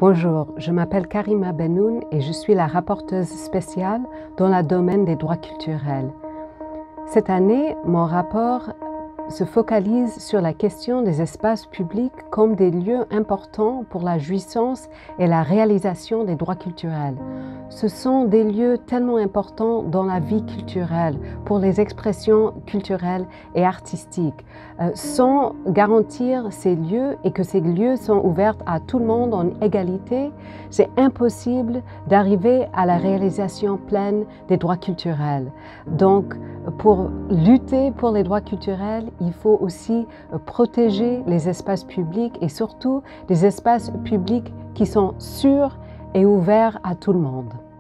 Bonjour, je m'appelle Karima Benoun et je suis la rapporteuse spéciale dans le domaine des droits culturels. Cette année, mon rapport se focalise sur la question des espaces publics comme des lieux importants pour la jouissance et la réalisation des droits culturels. Ce sont des lieux tellement importants dans la vie culturelle, pour les expressions culturelles et artistiques. Sans garantir ces lieux et que ces lieux sont ouverts à tout le monde en égalité, c'est impossible d'arriver à la réalisation pleine des droits culturels. Donc, pour lutter pour les droits culturels, il faut aussi protéger les espaces publics et surtout des espaces publics qui sont sûrs et ouverts à tout le monde.